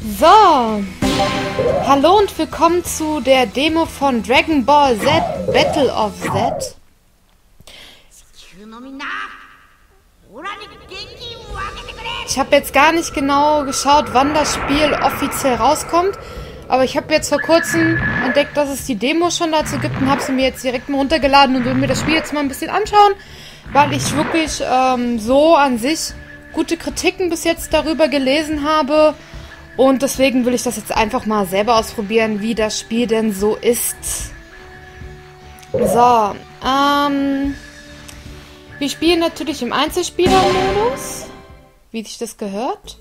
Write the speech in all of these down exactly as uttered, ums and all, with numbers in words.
So, hallo und willkommen zu der Demo von Dragon Ball Z Battle of Z. Ich habe jetzt gar nicht genau geschaut, wann das Spiel offiziell rauskommt, aber ich habe jetzt vor kurzem entdeckt, dass es die Demo schon dazu gibt und habe sie mir jetzt direkt mal runtergeladen und will mir das Spiel jetzt mal ein bisschen anschauen, weil ich wirklich ähm, so an sich gute Kritiken bis jetzt darüber gelesen habe. Und deswegen will ich das jetzt einfach mal selber ausprobieren, wie das Spiel denn so ist. So, ähm... wir spielen natürlich im Einzelspieler-Modus, wie sich das gehört.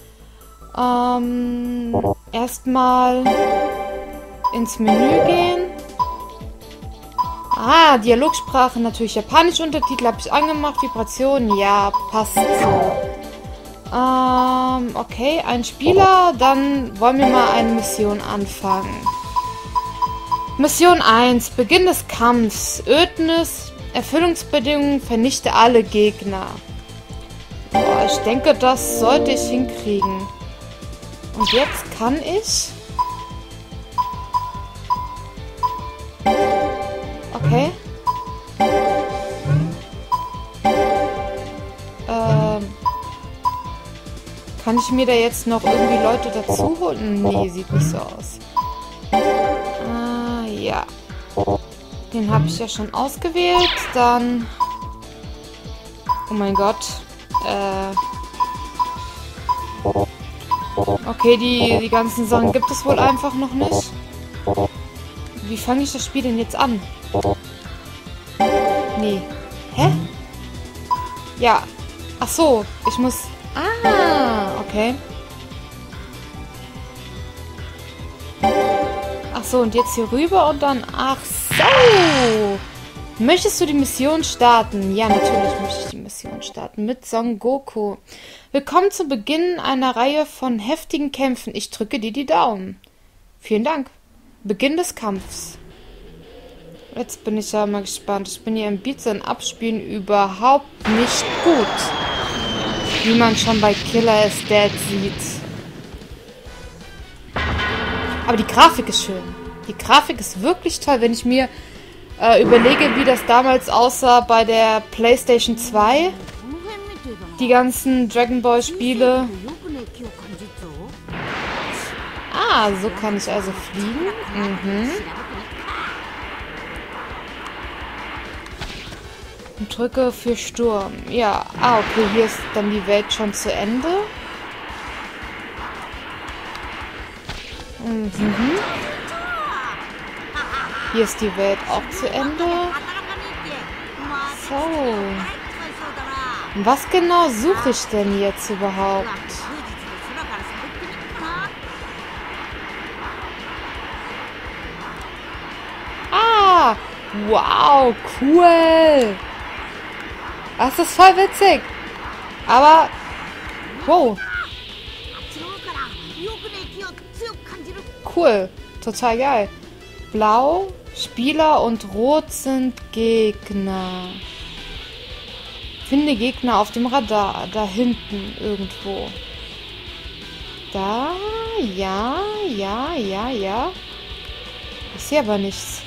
Ähm... Erstmal ins Menü gehen. Ah, Dialogsprache natürlich japanisch, Untertitel habe ich angemacht, Vibration, ja, passt so. Ähm, okay, ein Spieler, dann wollen wir mal eine Mission anfangen. Mission eins, Beginn des Kampfs, Ödnis, Erfüllungsbedingungen, vernichte alle Gegner. Boah, ich denke, das sollte ich hinkriegen. Und jetzt kann ich... Okay. Ähm... Kann ich mir da jetzt noch irgendwie Leute dazu holen? Nee, sieht nicht so aus. Ah, ja. Den habe ich ja schon ausgewählt. Dann... Oh mein Gott. Äh... Okay, die, die ganzen Sachen gibt es wohl einfach noch nicht. Wie fange ich das Spiel denn jetzt an? Nee. Hä? Ja. Ach so, ich muss... Ah, okay. Ach so, und jetzt hier rüber und dann... Ach so! Möchtest du die Mission starten? Ja, natürlich möchte ich die Mission starten. Mit Son Goku. Willkommen zu Beginn einer Reihe von heftigen Kämpfen. Ich drücke dir die Daumen. Vielen Dank. Beginn des Kampfs. Jetzt bin ich ja mal gespannt. Ich bin hier im Beats und Abspielen überhaupt nicht gut. Wie man schon bei Killer is Dead sieht. Aber die Grafik ist schön. Die Grafik ist wirklich toll. Wenn ich mir äh, überlege, wie das damals aussah bei der PlayStation zwei. Die ganzen Dragon Ball Spiele. Ah, so kann ich also fliegen. Mhm. Und drücke für Sturm. Ja, ah, okay, hier ist dann die Welt schon zu Ende. Mhm. Hier ist die Welt auch zu Ende. So. Was genau suche ich denn jetzt überhaupt? Ah! Wow, cool! Das ist voll witzig. Aber, wow. Cool. Total geil. Blau, Spieler und Rot sind Gegner. Finde Gegner auf dem Radar. Da hinten irgendwo. Da, ja, ja, ja, ja. Ich sehe aber nichts.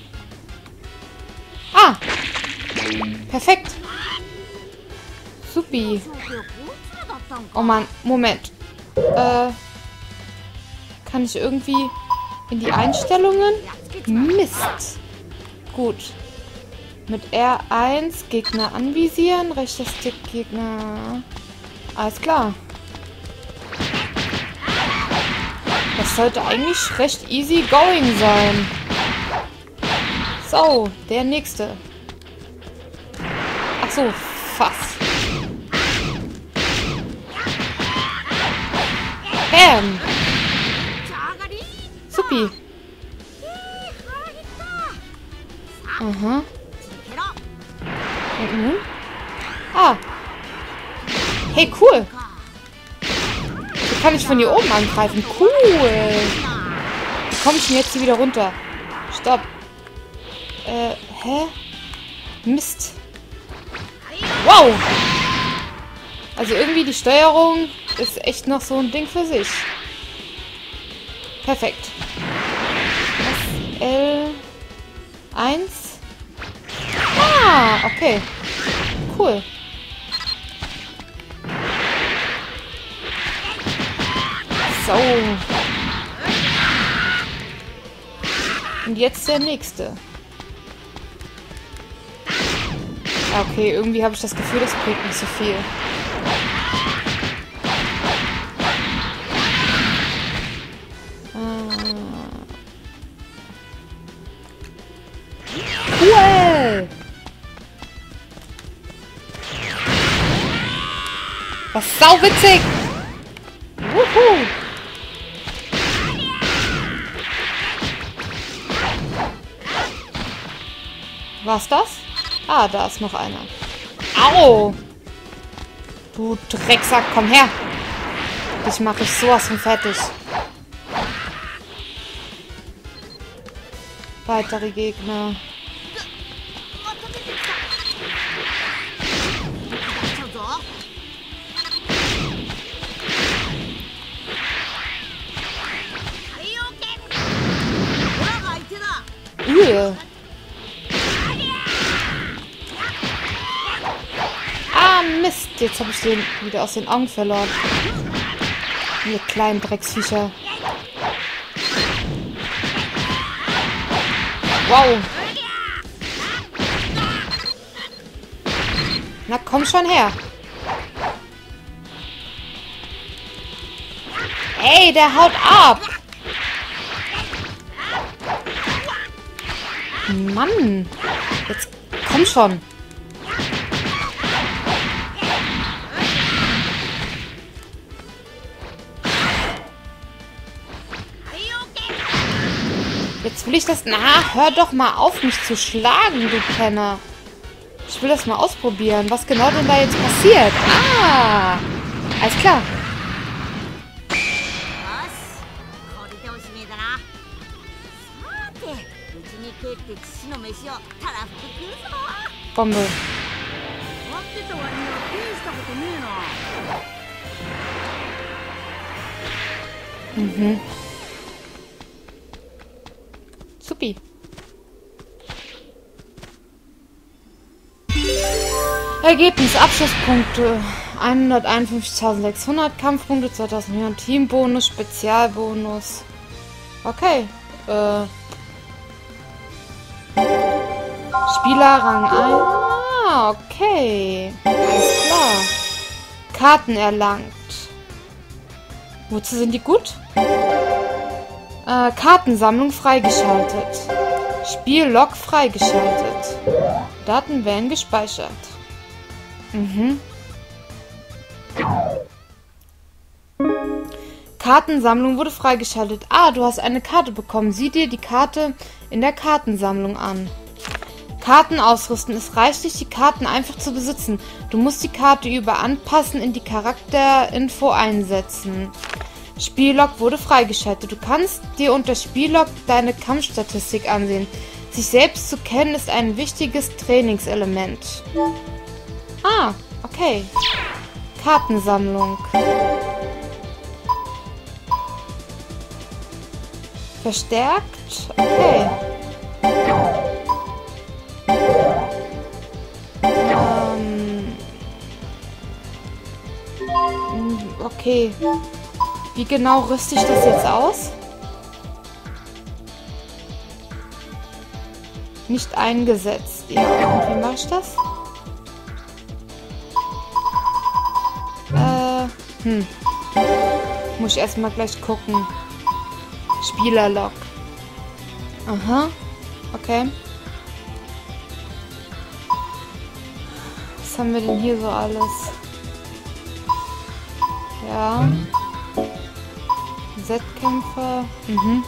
Ah! Perfekt. Supi. Oh Mann, Moment. Äh, kann ich irgendwie in die Einstellungen? Mist. Gut. Mit R eins Gegner anvisieren, rechter Stick Gegner. Alles klar. Das sollte eigentlich recht easy going sein. So, der nächste. Ach so, Fass. Bam. Supi. Aha. Und nun? Ah. Hey, cool. So kann ich von hier oben angreifen. Cool. Wie komme ich denn jetzt hier wieder runter? Stopp. Äh, hä? Mist. Wow. Also irgendwie die Steuerung ist echt noch so ein Ding für sich. Perfekt. S L eins. Ah, okay. Cool. So. Und jetzt der nächste. Okay, irgendwie habe ich das Gefühl, das bringt nicht so viel. Cool! Was sauwitzig! Wuhu! Was das? Ah, da ist noch einer. Au! Du Drecksack, komm her! Dich mache ich sowas von fertig. Weitere Gegner. Üh. Ah, Mist. Jetzt habe ich den wieder aus den Augen verloren. Ihr kleinen Drecksviecher. Wow. Na, komm schon her. Ey, der haut ab. Mann. Jetzt komm schon. Jetzt will ich das... Na, hör doch mal auf, mich zu schlagen, du Penner. Ich will das mal ausprobieren, was genau denn da jetzt passiert. Ah, alles klar. Bombe. Mhm. Supi. Ergebnis, Abschlusspunkte. hunderteinundfünfzigtausendsechshundert, Kampfpunkte, zweitausendvierhundert, Teambonus, Spezialbonus. Okay. Äh. Spieler Rang eins. Ah, okay. Alles klar. Karten erlangt. Wozu sind die gut? Äh, Kartensammlung freigeschaltet. Spiellog freigeschaltet. Daten werden gespeichert. Mhm. Kartensammlung wurde freigeschaltet. Ah, du hast eine Karte bekommen. Sieh dir die Karte in der Kartensammlung an. Karten ausrüsten. Es reicht nicht, die Karten einfach zu besitzen. Du musst die Karte über Anpassen in die Charakterinfo einsetzen. Spiellog wurde freigeschaltet. Du kannst dir unter Spiellog deine Kampfstatistik ansehen. Sich selbst zu kennen ist ein wichtiges Trainingselement. Ah, okay. Kartensammlung. Verstärkt? Okay. Ähm. Okay. Wie genau rüste ich das jetzt aus? Nicht eingesetzt. Ja, und wie mache ich das? Äh, hm. Muss ich erstmal gleich gucken. Spielerlog. Aha. Okay. Was haben wir denn hier so alles? Ja. Wettkämpfe. Mhm.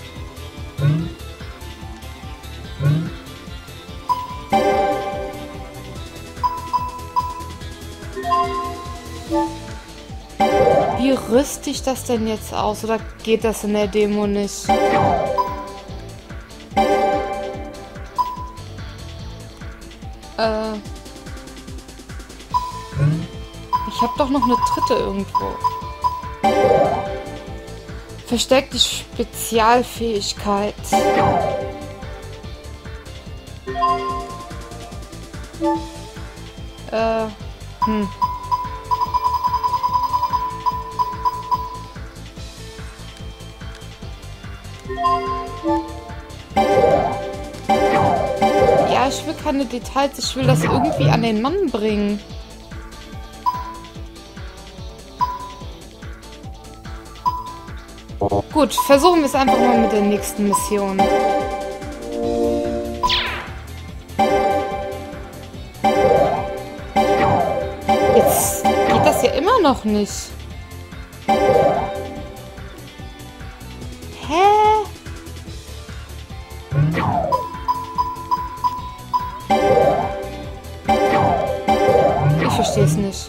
Wie rüste ich das denn jetzt aus? Oder geht das in der Demo nicht? Äh. Ich habe doch noch eine dritte irgendwo. Versteckte Spezialfähigkeit. Äh, hm. Ja, ich will keine Details. Ich will das irgendwie an den Mann bringen. Gut, versuchen wir es einfach mal mit der nächsten Mission. Jetzt geht das ja immer noch nicht. Hä? Ich verstehe es nicht.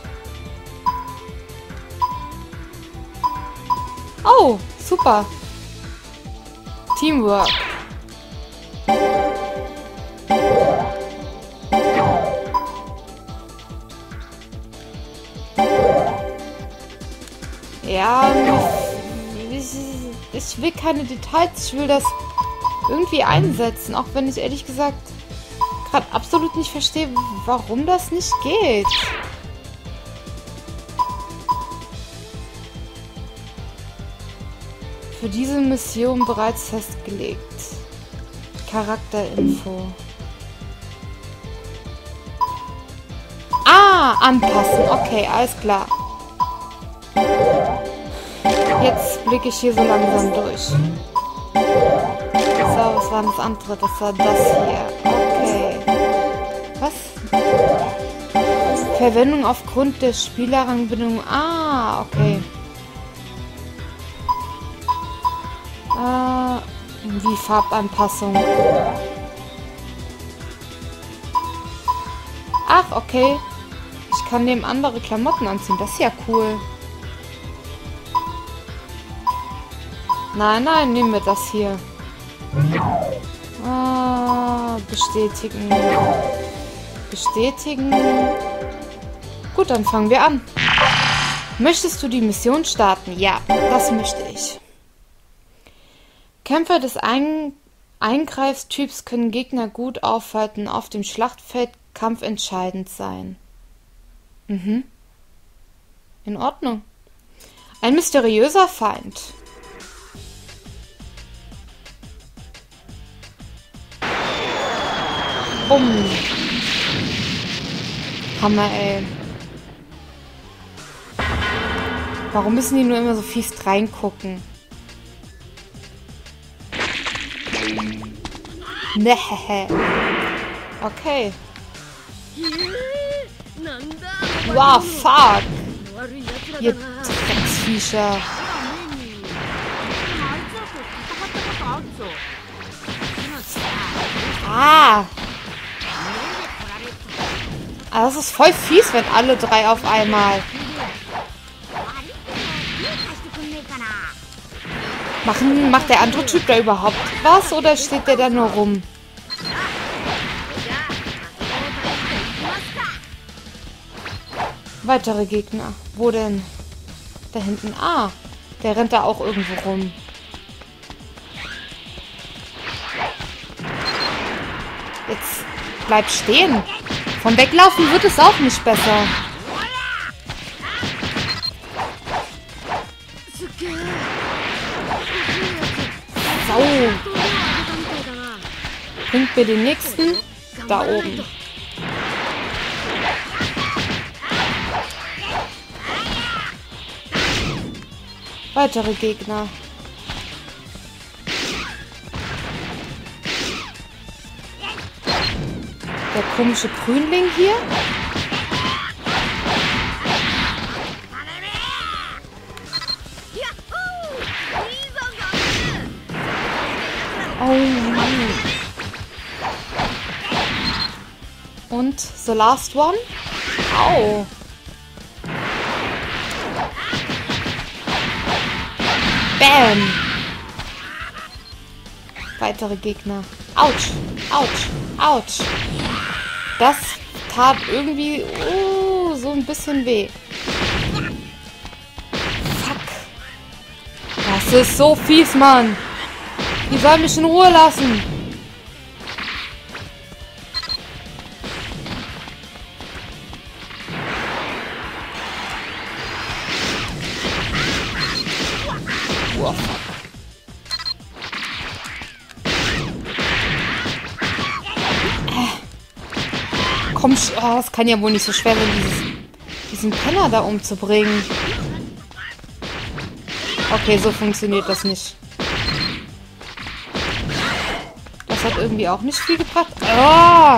Oh, super. Teamwork. Ja, ich, ich will keine Details. Ich will das irgendwie einsetzen, auch wenn ich ehrlich gesagt gerade absolut nicht verstehe, warum das nicht geht. Für diese Mission bereits festgelegt. Charakterinfo. Ah, anpassen. Okay, alles klar. Jetzt blicke ich hier so langsam durch. So, was war das andere? Das war das hier. Okay. Was? Verwendung aufgrund der Spielerrangbindung. Ah, okay. Äh, wie Farbanpassung. Ach, okay. Ich kann dem andere Klamotten anziehen. Das ist ja cool. Nein, nein, nehmen wir das hier. Ah, bestätigen. Bestätigen. Gut, dann fangen wir an. Möchtest du die Mission starten? Ja, das möchte ich. Kämpfer des Ein Eingreifstyps können Gegner gut aufhalten, auf dem Schlachtfeld kampfentscheidend sein. Mhm. In Ordnung. Ein mysteriöser Feind. Bumm. Hammer, ey. Warum müssen die nur immer so fies reingucken? Nehehe. Okay. Wow, fuck. Ihr Drecksviecher. Ah. Ah, das ist voll fies, wenn alle drei auf einmal. Machen, macht der andere Typ da überhaupt was oder steht der da nur rum? Weitere Gegner. Wo denn? Da hinten. Ah, der rennt da auch irgendwo rum. Jetzt bleib stehen. Vom Weglaufen wird es auch nicht besser. Sau. Bringt mir den nächsten. Da oben. Weitere Gegner. Der komische Grünling hier. Oh Mann. Und the last one. Au. Bam. Weitere Gegner. Autsch. Autsch. Autsch. Das tat irgendwie uh, so ein bisschen weh. Fuck. Das ist so fies, Mann. Die sollen mich in Ruhe lassen. Wow. Komm, oh, es kann ja wohl nicht so schwer sein, dieses, diesen Penner da umzubringen. Okay, so funktioniert das nicht. Das hat irgendwie auch nicht viel gebracht. Oh!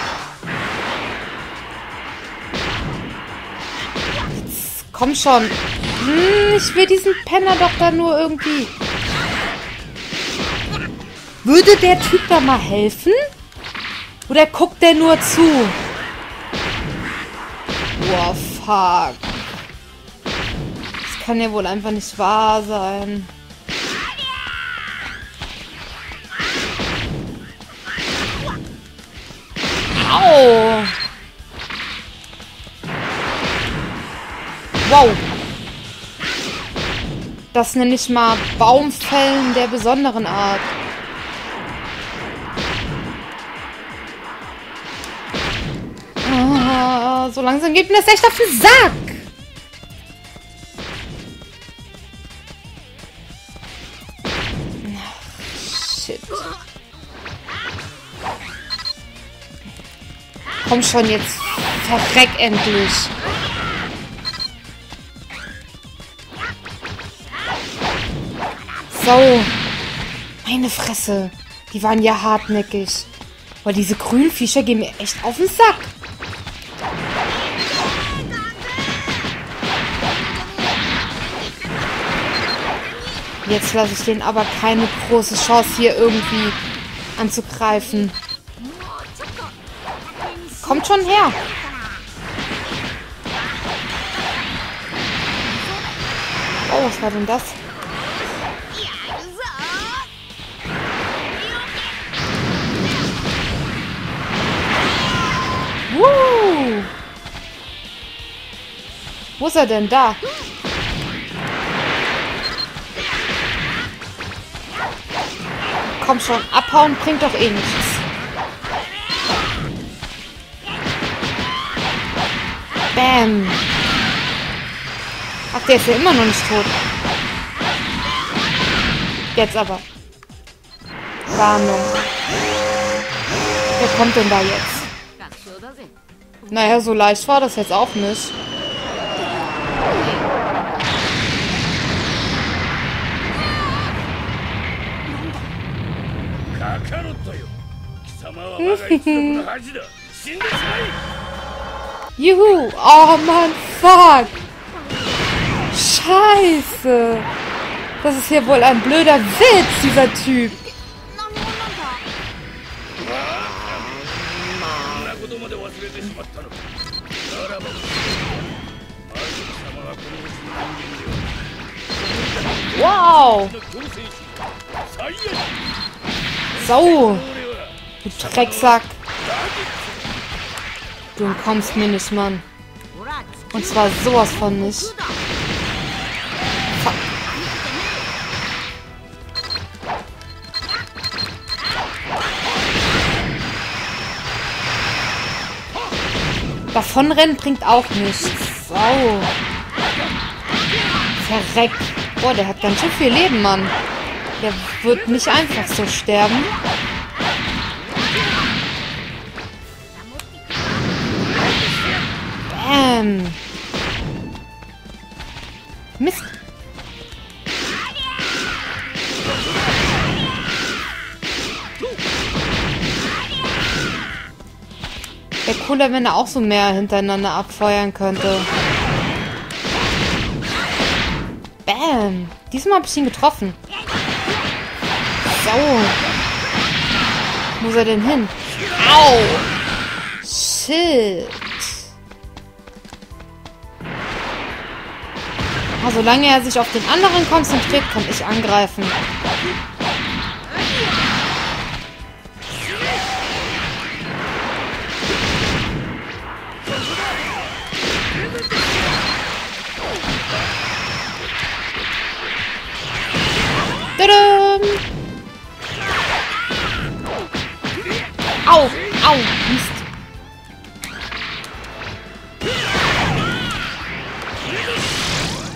Jetzt, komm schon. Hm, ich will diesen Penner doch da nur irgendwie... Würde der Typ da mal helfen? Oder guckt der nur zu? Wow, fuck. Das kann ja wohl einfach nicht wahr sein. Au! Wow. Das nenne ich mal Baumfällen der besonderen Art. Oh, so langsam geht mir das echt auf den Sack. Shit. Komm schon jetzt. Verreck endlich. So. Meine Fresse. Die waren ja hartnäckig. Aber diese grünen Viecher gehen mir echt auf den Sack. Jetzt lasse ich denen aber keine große Chance, hier irgendwie anzugreifen. Kommt schon her. Oh, was war denn das? Woo! Wo ist er denn da? Komm schon, abhauen bringt doch eh nichts. Bam. Ach, der ist ja immer noch nicht tot. Jetzt aber. Warnung. Wer kommt denn da jetzt? Naja, so leicht war das jetzt auch nicht. Juhu! Oh Mann, fuck! Scheiße! Das ist hier wohl ein blöder Witz, dieser Typ! Wow! So! Du Drecksack! Du entkommst mir nicht, Mann. Und zwar sowas von nicht. Fuck. Davonrennen bringt auch nichts. Sau. Verreck. Boah, der hat ganz schön viel Leben, Mann. Der wird nicht einfach so sterben. Bam. Mist. Wäre cooler, wenn er auch so mehr hintereinander abfeuern könnte. Bam. Diesmal habe ich ihn getroffen. So. Wo muss er denn hin? Au. Shit. Ah, solange er sich auf den anderen konzentriert, kann ich angreifen.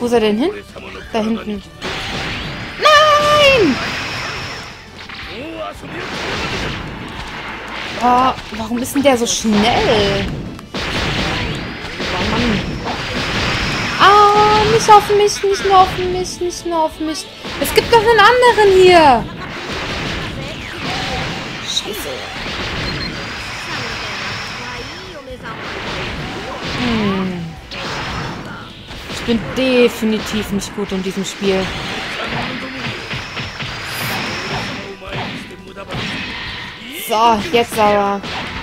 Wo ist er denn hin? Da hinten. Nein! Oh, warum ist denn der so schnell? Oh Mann. Ah, nicht auf mich, nicht nur auf mich, nicht nur auf mich. Es gibt doch einen anderen hier. Scheiße. Hm. Ich bin definitiv nicht gut in diesem Spiel. So, jetzt aber.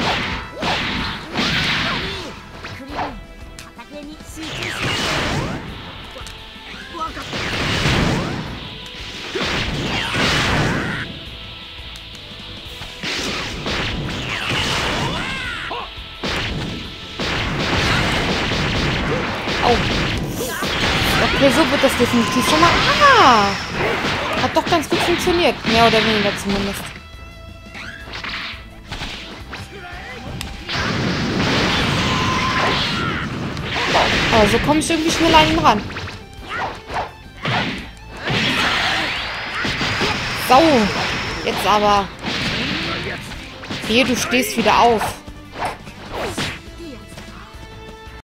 Oh. Okay, so wird das definitiv schon mal. Ah! Hat doch ganz gut funktioniert. Mehr oder weniger zumindest. Aber so komme ich irgendwie schneller an ihn ran. So. Jetzt aber. Hier, du stehst wieder auf.